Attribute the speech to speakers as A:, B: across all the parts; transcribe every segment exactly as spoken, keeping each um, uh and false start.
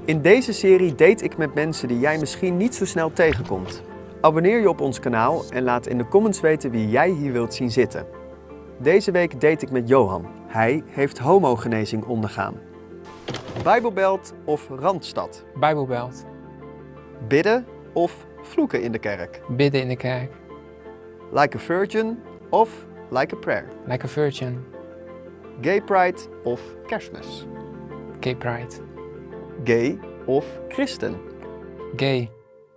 A: In deze serie date ik met mensen die jij misschien niet zo snel tegenkomt. Abonneer je op ons kanaal en laat in de comments weten wie jij hier wilt zien zitten. Deze week date ik met Johan. Hij heeft homogenezing ondergaan. Bijbelbelt of Randstad?
B: Bijbelbelt.
A: Bidden of vloeken in de kerk?
B: Bidden in de kerk.
A: Like a virgin of like a prayer?
B: Like a virgin.
A: Gay pride of kerstmis?
B: Gay pride.
A: Gay of christen?
B: Gay.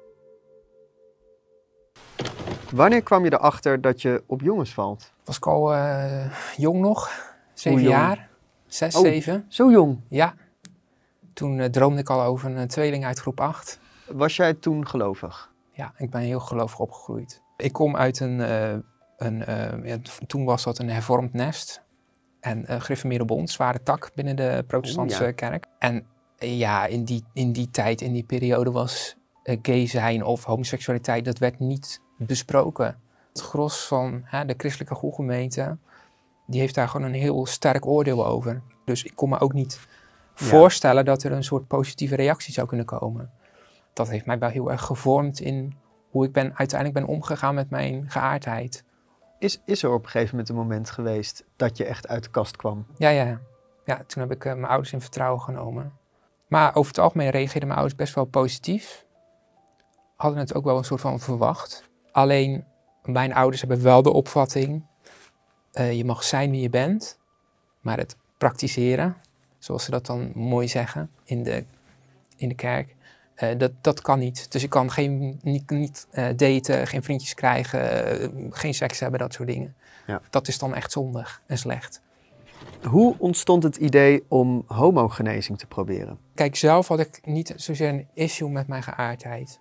A: Wanneer kwam je erachter dat je op jongens valt?
B: Was ik al uh, jong nog. Zeven
A: Hoe jong?
B: jaar. Zes,
A: Oh,
B: zeven.
A: Zo jong.
B: Ja. Toen uh, droomde ik al over een tweeling uit groep acht.
A: Was jij toen gelovig?
B: Ja, ik ben heel gelovig opgegroeid. Ik kom uit een, uh, een uh, ja, toen was dat een hervormd nest. En uh, gereformeerde bond, zware tak binnen de protestantse
A: Oeh, ja.
B: kerk. En uh, ja, in die, in die tijd, in die periode was uh, gay zijn of homoseksualiteit, dat werd niet besproken. Het gros van hè, de christelijke gemeente, die heeft daar gewoon een heel sterk oordeel over. Dus ik kon me ook niet
A: Ja.
B: voorstellen dat er een soort positieve reactie zou kunnen komen. Dat heeft mij wel heel erg gevormd in hoe ik ben, uiteindelijk ben omgegaan met mijn geaardheid.
A: Is, is er op een gegeven moment een moment geweest dat je echt uit de kast kwam?
B: Ja, ja. Ja, toen heb ik uh, mijn ouders in vertrouwen genomen. Maar over het algemeen reageerden mijn ouders best wel positief. Hadden het ook wel een soort van verwacht. Alleen, mijn ouders hebben wel de opvatting, uh, je mag zijn wie je bent, maar het praktiseren, zoals ze dat dan mooi zeggen in de, in de kerk, uh, dat, dat kan niet. Dus ik kan geen, niet, niet uh, daten, geen vriendjes krijgen, uh, geen seks hebben, dat soort dingen.
A: Ja.
B: Dat is dan echt zondig en slecht.
A: Hoe ontstond het idee om homogenezing te proberen?
B: Kijk, zelf had ik niet zozeer een issue met mijn geaardheid.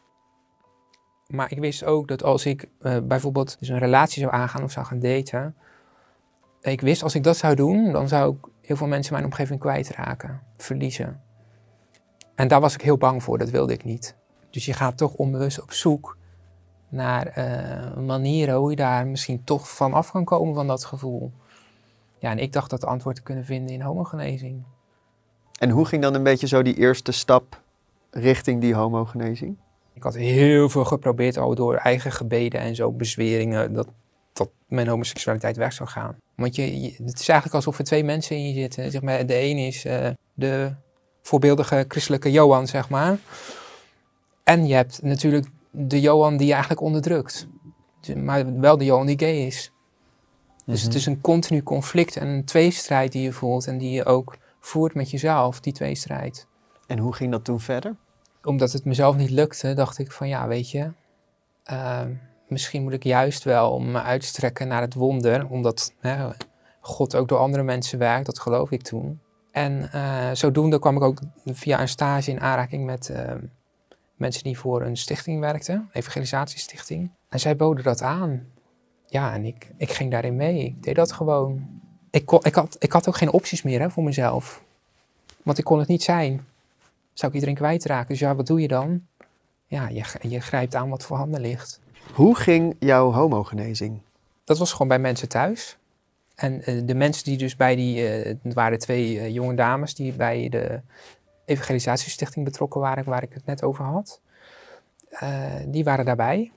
B: Maar ik wist ook dat als ik uh, bijvoorbeeld dus een relatie zou aangaan of zou gaan daten, ik wist als ik dat zou doen, dan zou ik heel veel mensen in mijn omgeving kwijtraken, verliezen. En daar was ik heel bang voor, dat wilde ik niet. Dus je gaat toch onbewust op zoek naar uh, manieren hoe je daar misschien toch van af kan komen van dat gevoel. Ja, en ik dacht dat antwoord te kunnen vinden in homogenezing.
A: En hoe ging dan een beetje zo die eerste stap richting die homogenezing?
B: Ik had heel veel geprobeerd al door eigen gebeden en zo bezweringen dat, dat mijn homoseksualiteit weg zou gaan. Want je, je, het is eigenlijk alsof er twee mensen in je zitten. Zeg maar, de een is uh, de voorbeeldige christelijke Johan, zeg maar. En je hebt natuurlijk de Johan die je eigenlijk onderdrukt. Maar wel de Johan die gay is. Dus
A: Mm-hmm.
B: het is een continu conflict en een tweestrijd die je voelt en die je ook voert met jezelf, die tweestrijd.
A: En hoe ging dat toen verder?
B: Omdat het mezelf niet lukte, dacht ik van ja, weet je, uh, misschien moet ik juist wel me uitstrekken naar het wonder, omdat hè, God ook door andere mensen werkt, dat geloof ik toen. En uh, zodoende kwam ik ook via een stage in aanraking met uh, mensen die voor een stichting werkten, evangelisatiestichting. En zij boden dat aan. Ja, en ik, ik ging daarin mee. Ik deed dat gewoon. Ik, kon, ik, had, ik had ook geen opties meer hè, voor mezelf. Want ik kon het niet zijn. Zou ik iedereen kwijtraken? Dus ja, wat doe je dan? Ja, je, je grijpt aan wat voorhanden ligt.
A: Hoe ging jouw homogenezing?
B: Dat was gewoon bij mensen thuis. En uh, de mensen die dus bij die... Uh, het waren twee uh, jonge dames die bij de evangelisatiestichting betrokken waren, waar ik het net over had. Uh, die waren daarbij.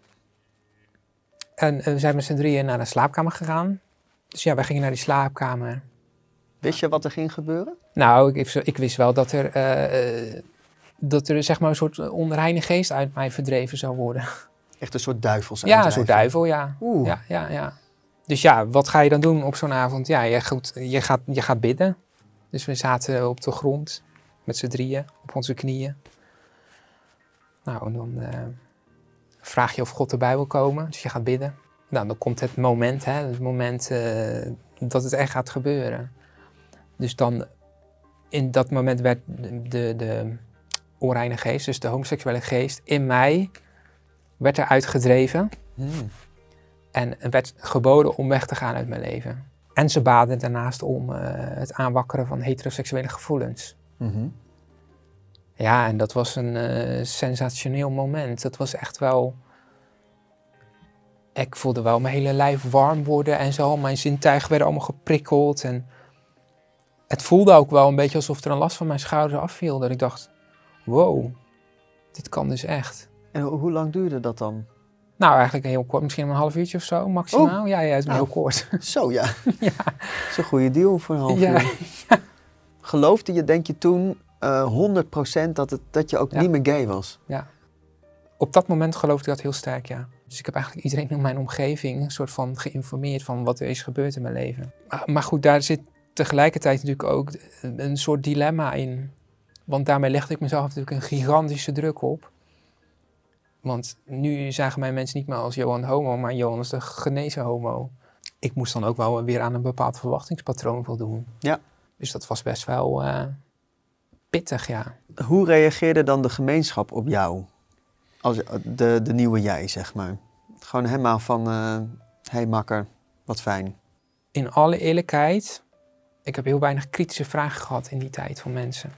B: En uh, we zijn met z'n drieën naar een slaapkamer gegaan. Dus ja, wij gingen naar die slaapkamer.
A: Wist je wat er ging gebeuren?
B: Nou, ik, ik wist wel dat er, uh, dat er zeg maar een soort onreine geest uit mij verdreven zou worden.
A: Echt een soort duivels
B: Ja, een soort duivel, ja.
A: Oeh.
B: Ja, ja, ja. Dus ja, wat ga je dan doen op zo'n avond? Ja, je, goed, je, gaat, je gaat bidden. Dus we zaten op de grond met z'n drieën op onze knieën. Nou, en dan uh, vraag je of God erbij wil komen. Dus je gaat bidden. Nou, dan komt het moment, hè, het moment uh, dat het echt gaat gebeuren. Dus dan, in dat moment werd de, de, de onreine geest, dus de homoseksuele geest, in mij, werd eruit gedreven.
A: Hmm.
B: En werd geboden om weg te gaan uit mijn leven. En ze baden daarnaast om uh, het aanwakkeren van heteroseksuele gevoelens.
A: Mm-hmm.
B: Ja, en dat was een uh, sensationeel moment. Dat was echt wel... Ik voelde wel mijn hele lijf warm worden en zo. Mijn zintuigen werden allemaal geprikkeld. En het voelde ook wel een beetje alsof er een last van mijn schouders afviel. Dat ik dacht, wow, dit kan dus echt.
A: En ho hoe lang duurde dat dan?
B: Nou, eigenlijk heel kort, misschien een half uurtje of zo, maximaal. Oh. Ja, ja, het is nou, heel kort.
A: Zo, ja.
B: Ja.
A: Dat is een goede deal voor een half
B: ja.
A: uur. Ja. Geloofde je, denk je toen, uh, honderd procent dat, het, dat je ook ja. niet meer gay was?
B: Ja. Op dat moment geloofde ik dat heel sterk, ja. Dus ik heb eigenlijk iedereen in mijn omgeving een soort van geïnformeerd van wat er is gebeurd in mijn leven. Maar goed, daar zit tegelijkertijd natuurlijk ook een soort dilemma in. Want daarmee legde ik mezelf natuurlijk een gigantische druk op. Want nu zagen mij mensen niet meer als Johan homo, maar Johan is de genezen homo. Ik moest dan ook wel weer aan een bepaald verwachtingspatroon voldoen.
A: Ja.
B: Dus dat was best wel uh, pittig, ja.
A: Hoe reageerde dan de gemeenschap op jou? Als de, de nieuwe jij, zeg maar. Gewoon helemaal van, uh, hey makker, wat fijn.
B: In alle eerlijkheid, ik heb heel weinig kritische vragen gehad in die tijd van mensen.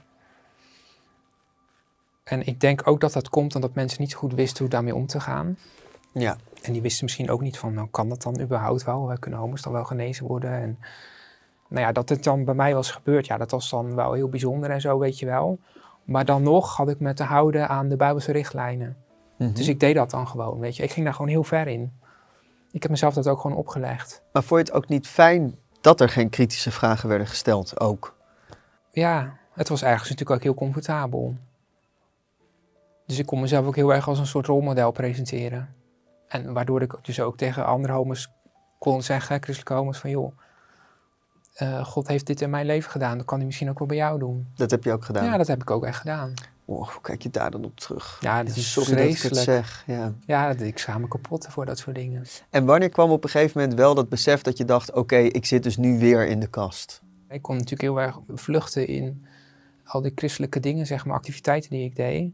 B: En ik denk ook dat dat komt omdat mensen niet zo goed wisten hoe daarmee om te gaan.
A: Ja.
B: En die wisten misschien ook niet van, nou kan dat dan überhaupt wel? Kunnen homo's dan wel genezen worden? En nou ja, dat het dan bij mij was gebeurd, ja, dat was dan wel heel bijzonder en zo, weet je wel. Maar dan nog had ik me te houden aan de Bijbelse richtlijnen. Mm-hmm. Dus ik deed dat dan gewoon, weet je. Ik ging daar gewoon heel ver in. Ik heb mezelf dat ook gewoon opgelegd.
A: Maar vond je het ook niet fijn dat er geen kritische vragen werden gesteld, ook?
B: Ja, het was ergens natuurlijk ook heel comfortabel. Dus ik kon mezelf ook heel erg als een soort rolmodel presenteren. En waardoor ik dus ook tegen andere homo's kon zeggen, christelijke homo's, van joh, uh, God heeft dit in mijn leven gedaan, dat kan hij misschien ook wel bij jou doen.
A: Dat heb je ook gedaan?
B: Ja, dat heb ik ook echt gedaan.
A: Oh, hoe kijk je daar dan op terug?
B: Ja, dat is
A: Sorry
B: vreselijk.
A: dat ik het zeg. Ja,
B: ja ik schaam me kapot voor dat soort dingen.
A: En wanneer kwam op een gegeven moment wel dat besef dat je dacht, oké, okay, ik zit dus nu weer in de kast?
B: Ik kon natuurlijk heel erg vluchten in al die christelijke dingen, zeg maar, activiteiten die ik deed.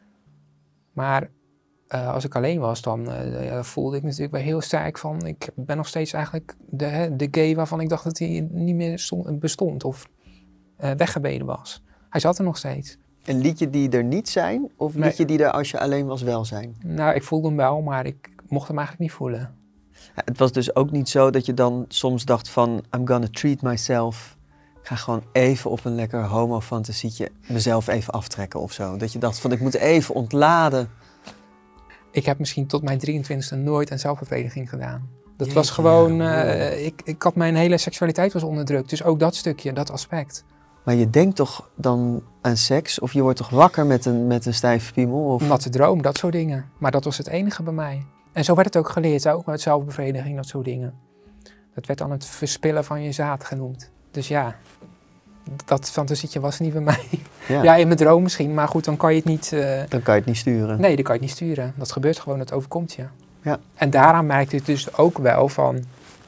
B: Maar uh, als ik alleen was, dan uh, voelde ik natuurlijk wel heel sterk van, ik ben nog steeds eigenlijk de, de gay waarvan ik dacht dat hij niet meer stond, bestond of uh, weggebeden was. Hij zat er nog steeds.
A: En liet je die er niet zijn? Of liet nee. je die er als je alleen was wel zijn?
B: Nou, ik voelde hem wel, maar ik mocht hem eigenlijk niet voelen.
A: Ja, het was dus ook niet zo dat je dan soms dacht van, I'm gonna treat myself. Ik ga gewoon even op een lekker homo-fantasietje mezelf even aftrekken of zo. Dat je dacht van, ik moet even ontladen.
B: Ik heb misschien tot mijn drieëntwintigste nooit aan zelfbevrediging gedaan. Dat Jeetje, was gewoon, uh, ik, ik had mijn hele seksualiteit was onderdrukt. Dus ook dat stukje, dat aspect.
A: Maar je denkt toch dan aan seks? Of je wordt toch wakker met een, met een stijve piemel? Of?
B: Natte droom, dat soort dingen. Maar dat was het enige bij mij. En zo werd het ook geleerd, ook met zelfbevrediging, dat soort dingen. Dat werd dan het verspillen van je zaad genoemd. Dus ja, dat fantasietje was niet bij mij. Ja. ja, in mijn droom misschien, maar goed, dan kan je het niet... Uh...
A: Dan kan je het niet sturen.
B: Nee, dan kan je het niet sturen. Dat gebeurt gewoon, het overkomt je.
A: Ja.
B: En daaraan merkte ik dus ook wel van...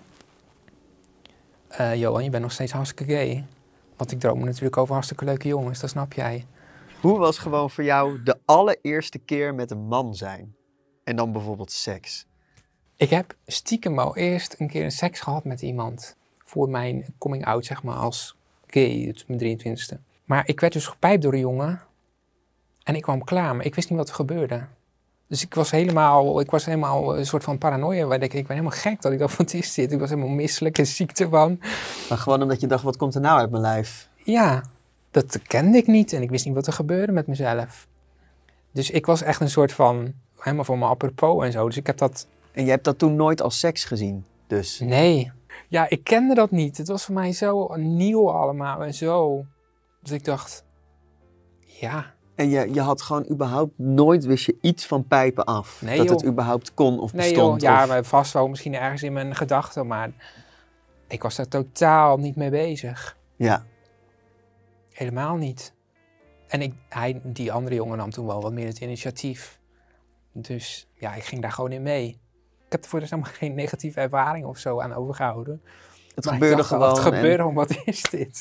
B: Uh, Johan, je bent nog steeds hartstikke gay. Want ik droom natuurlijk over hartstikke leuke jongens, dat snap jij.
A: Hoe was gewoon voor jou de allereerste keer met een man zijn? En dan bijvoorbeeld seks?
B: Ik heb stiekem al eerst een keer een seks gehad met iemand. Voor mijn coming out, zeg maar, als gay, dus mijn drieëntwintigste. Maar ik werd dus gepijpt door een jongen. En ik kwam klaar, maar ik wist niet wat er gebeurde. Dus ik was helemaal, ik was helemaal een soort van paranoia. Waar ik, ik ben helemaal gek dat ik daar van het is zit. Ik was helemaal misselijk en ziek ervan.
A: Maar gewoon omdat je dacht, wat komt er nou uit mijn lijf?
B: Ja, dat kende ik niet. En ik wist niet wat er gebeurde met mezelf. Dus ik was echt een soort van, helemaal voor me apropos en zo. Dus ik heb dat...
A: En je hebt dat toen nooit als seks gezien, dus?
B: Nee. Ja, ik kende dat niet. Het was voor mij zo nieuw allemaal en zo. Dus ik dacht, ja...
A: En je, je had gewoon überhaupt nooit, wist je iets van pijpen af?
B: Nee,
A: dat
B: joh.
A: het überhaupt kon of
B: nee,
A: bestond?
B: Joh. Ja,
A: of...
B: maar vast wel misschien ergens in mijn gedachten, maar ik was daar totaal niet mee bezig.
A: Ja.
B: Helemaal niet. En ik, hij, die andere jongen nam toen wel wat meer het initiatief. Dus ja, ik ging daar gewoon in mee. Ik heb er voor dus helemaal geen negatieve ervaring of zo aan overgehouden.
A: Het
B: maar
A: gebeurde
B: dacht,
A: gewoon.
B: Het gebeurde
A: en...
B: gewoon, wat is dit?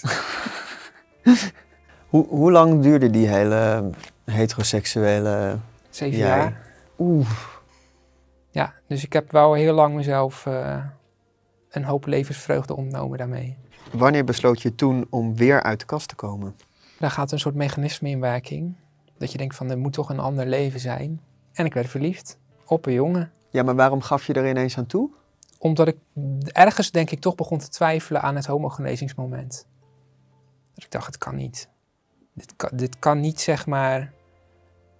A: Hoe, hoe lang duurde die hele heteroseksuele...
B: Zeven
A: jij?
B: jaar.
A: Oeh.
B: Ja, dus ik heb wel heel lang mezelf uh, een hoop levensvreugde ontnomen daarmee.
A: Wanneer besloot je toen om weer uit de kast te komen?
B: Daar gaat een soort mechanisme in werking. Dat je denkt van, er moet toch een ander leven zijn. En ik werd verliefd op een jongen.
A: Ja, maar waarom gaf je er ineens aan toe?
B: Omdat ik ergens denk ik toch begon te twijfelen aan het homogenezingsmoment. Dat ik dacht, het kan niet. Dit kan, dit kan niet, zeg maar,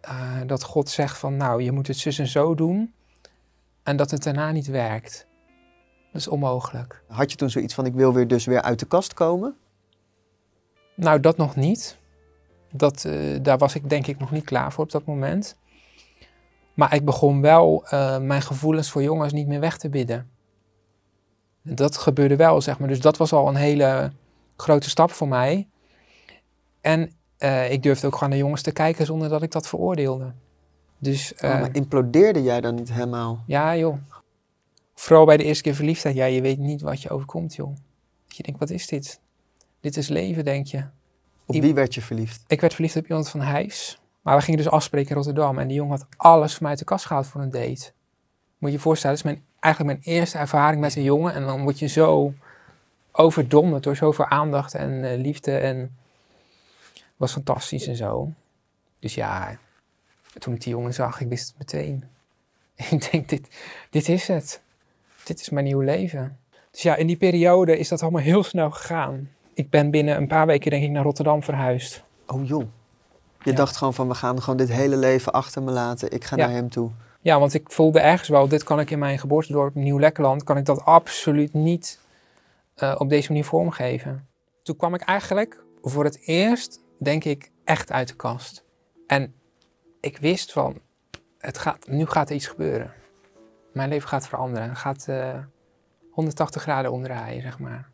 B: uh, dat God zegt van, nou, je moet het zus en zo doen. En dat het daarna niet werkt. Dat is onmogelijk.
A: Had je toen zoiets van, ik wil weer dus weer uit de kast komen?
B: Nou, dat nog niet. Dat, uh, daar was ik denk ik nog niet klaar voor op dat moment. Maar ik begon wel uh, mijn gevoelens voor jongens niet meer weg te bidden. Dat gebeurde wel, zeg maar. Dus dat was al een hele grote stap voor mij. En uh, ik durfde ook gewoon naar jongens te kijken zonder dat ik dat veroordeelde. Dus, uh,
A: oh, maar implodeerde jij dan niet helemaal?
B: Ja, joh. Vooral bij de eerste keer verliefdheid. Ja, je weet niet wat je overkomt, joh. Je denkt, wat is dit? Dit is leven, denk je.
A: Op wie werd je verliefd?
B: Ik werd verliefd op iemand van Heijs. Maar we gingen dus afspreken in Rotterdam. En die jongen had alles voor mij uit de kast gehaald voor een date. Moet je je voorstellen, dat is mijn, eigenlijk mijn eerste ervaring met een jongen. En dan word je zo overdonderd door zoveel aandacht en uh, liefde. En was fantastisch en zo. Dus ja, toen ik die jongen zag, ik wist het meteen. Ik denk, dit, dit is het. Dit is mijn nieuwe leven. Dus ja, in die periode is dat allemaal heel snel gegaan. Ik ben binnen een paar weken denk ik naar Rotterdam verhuisd.
A: Oh joh. Je
B: Ja.
A: dacht gewoon van, we gaan gewoon dit hele leven achter me laten. Ik ga
B: Ja.
A: naar hem toe.
B: Ja, want ik voelde ergens wel, dit kan ik in mijn geboortedorp Nieuw-Lekkerland, kan ik dat absoluut niet uh, op deze manier vormgeven. Toen kwam ik eigenlijk voor het eerst, denk ik, echt uit de kast. En ik wist van, het gaat, nu gaat er iets gebeuren. Mijn leven gaat veranderen. Het gaat uh, honderdtachtig graden omdraaien, zeg maar.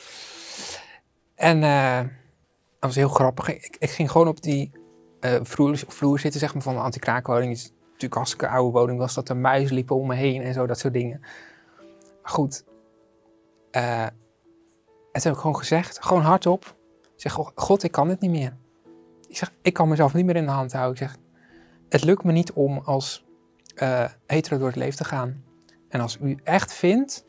B: En uh, dat was heel grappig. Ik, ik ging gewoon op die uh, vloer, vloer zitten, zeg maar, van de anti-kraakwoning. Het is natuurlijk hartstikke oude woning, was dat er muizen liepen om me heen en zo, dat soort dingen. Maar goed. Uh, en toen heb ik gewoon gezegd, gewoon hardop. Ik zeg, God, ik kan het niet meer. Ik zeg, ik kan mezelf niet meer in de hand houden. Ik zeg, het lukt me niet om als uh, hetero door het leven te gaan. En als u echt vindt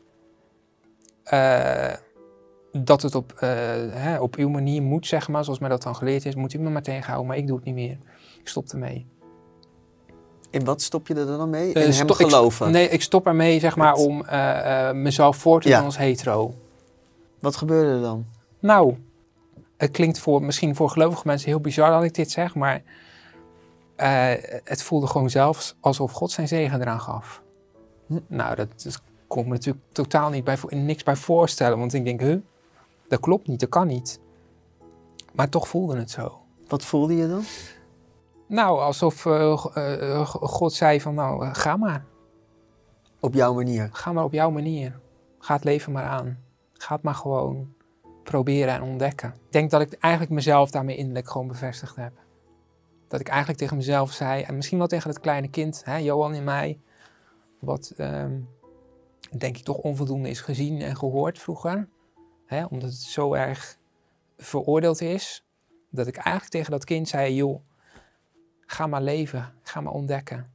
B: uh, dat het op, uh, hè, op uw manier moet, zeg maar, zoals mij dat dan geleerd is, moet u me maar tegenhouden, maar ik doe het niet meer. Ik stop ermee.
A: In wat stop je er dan mee? In
B: uh,
A: hem
B: sto-
A: geloven?
B: Ik, nee, ik stop ermee, zeg maar,
A: het...
B: om uh, uh, mezelf voor te doen ja. als hetero.
A: Wat gebeurde er dan?
B: Nou, het klinkt voor, misschien voor gelovige mensen heel bizar dat ik dit zeg, maar uh, het voelde gewoon zelfs alsof God zijn zegen eraan gaf. Hm. Nou, dat, dat kon ik me natuurlijk totaal niet bij, niks bij voorstellen, want ik denk, huh, dat klopt niet, dat kan niet. Maar toch voelde het zo.
A: Wat voelde je dan?
B: Nou, alsof uh, uh, God zei van, nou, uh, ga maar.
A: Op jouw manier?
B: Ga maar op jouw manier. Ga het leven maar aan. Ga het maar gewoon proberen en ontdekken. Ik denk dat ik eigenlijk mezelf daarmee innerlijk gewoon bevestigd heb. Dat ik eigenlijk tegen mezelf zei, en misschien wel tegen het kleine kind, hè, Johan in mij, wat um, denk ik toch onvoldoende is gezien en gehoord vroeger. Hè, omdat het zo erg veroordeeld is. Dat ik eigenlijk tegen dat kind zei, joh, ga maar leven, ga maar ontdekken.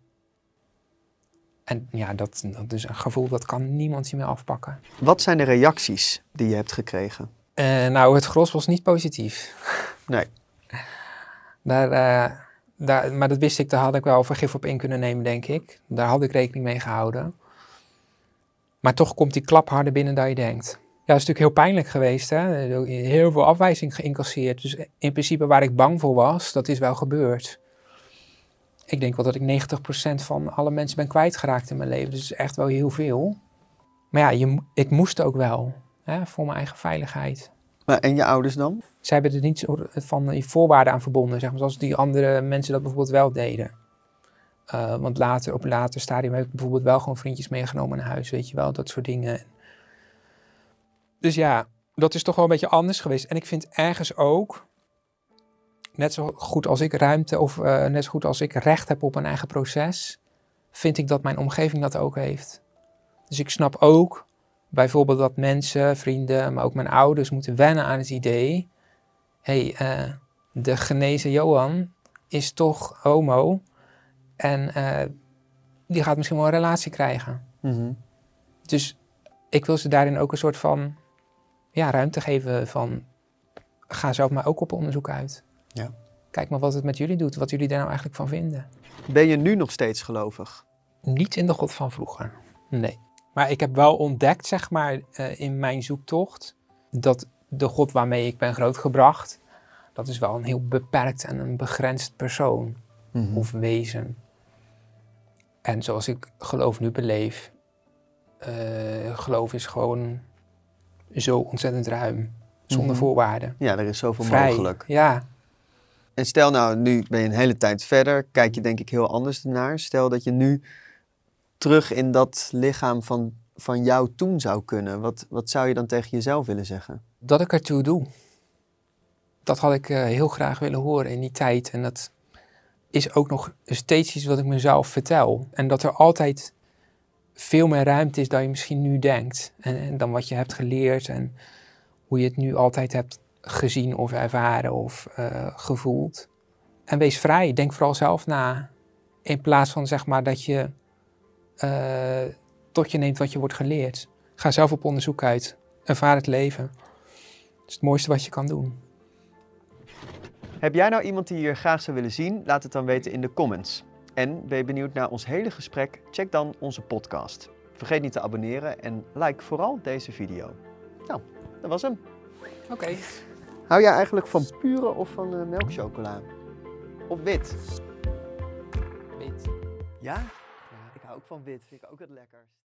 B: En ja, dat, dat is een gevoel dat kan niemand je meer afpakken.
A: Wat zijn de reacties die je hebt gekregen?
B: Uh, nou, het gros was niet positief.
A: Nee.
B: Daar, uh, daar, maar dat wist ik, daar had ik wel vergif op in kunnen nemen, denk ik. Daar had ik rekening mee gehouden. Maar toch komt die klap harder binnen dan je denkt. Ja, dat is natuurlijk heel pijnlijk geweest, hè. Heel veel afwijzing geïncasseerd. Dus in principe waar ik bang voor was, dat is wel gebeurd. Ik denk wel dat ik negentig procent van alle mensen ben kwijtgeraakt in mijn leven. Dus dat is echt wel heel veel. Maar ja, je, ik moest ook wel, hè, voor mijn eigen veiligheid.
A: Maar en je ouders dan?
B: Zij hebben er niet van die voorwaarden aan verbonden, zeg maar, zoals die andere mensen dat bijvoorbeeld wel deden. Uh, want later, op een later stadium heb ik bijvoorbeeld wel gewoon vriendjes meegenomen naar huis, weet je wel, dat soort dingen. Dus ja, dat is toch wel een beetje anders geweest. En ik vind ergens ook, net zo goed als ik ruimte of uh, net zo goed als ik recht heb op een eigen proces, vind ik dat mijn omgeving dat ook heeft. Dus ik snap ook bijvoorbeeld dat mensen, vrienden, maar ook mijn ouders moeten wennen aan het idee, hé, hey, uh, de genezen Johan is toch homo en uh, die gaat misschien wel een relatie krijgen.
A: Mm-hmm.
B: Dus ik wil ze daarin ook een soort van ja, ruimte geven van, ga zelf maar ook op onderzoek uit.
A: Ja.
B: Kijk maar wat het met jullie doet, wat jullie daar nou eigenlijk van vinden.
A: Ben je nu nog steeds gelovig?
B: Niet in de God van vroeger, nee. Maar ik heb wel ontdekt, zeg maar, uh, in mijn zoektocht, dat de God waarmee ik ben grootgebracht, dat is wel een heel beperkt en een begrensd persoon. mm-hmm. of wezen. En zoals ik geloof nu beleef, uh, geloof is gewoon zo ontzettend ruim, zonder mm-hmm. voorwaarden.
A: Ja, er is zoveel
B: Vrij,
A: mogelijk.
B: Ja.
A: En stel nou, nu ben je een hele tijd verder, kijk je denk ik heel anders ernaar. Stel dat je nu terug in dat lichaam van, van jou toen zou kunnen. Wat, wat zou je dan tegen jezelf willen zeggen?
B: Dat ik ertoe doe. Dat had ik uh, heel graag willen horen in die tijd. En dat is ook nog steeds iets wat ik mezelf vertel. En dat er altijd veel meer ruimte is dan je misschien nu denkt. En, en dan wat je hebt geleerd en hoe je het nu altijd hebt gezien of ervaren of uh, gevoeld. En wees vrij. Denk vooral zelf na. In plaats van zeg maar dat je uh, tot je neemt wat je wordt geleerd. Ga zelf op onderzoek uit. Ervaar het leven. Dat is het mooiste wat je kan doen.
A: Heb jij nou iemand die je hier graag zou willen zien? Laat het dan weten in de comments. En ben je benieuwd naar ons hele gesprek? Check dan onze podcast. Vergeet niet te abonneren en like vooral deze video. Nou, dat was hem.
B: Oké. Okay.
A: Hou jij eigenlijk van pure of van uh, melkchocola? Of wit?
B: Wit.
A: Ja? Ja, ik hou ook van wit. Vind ik ook het lekkerst.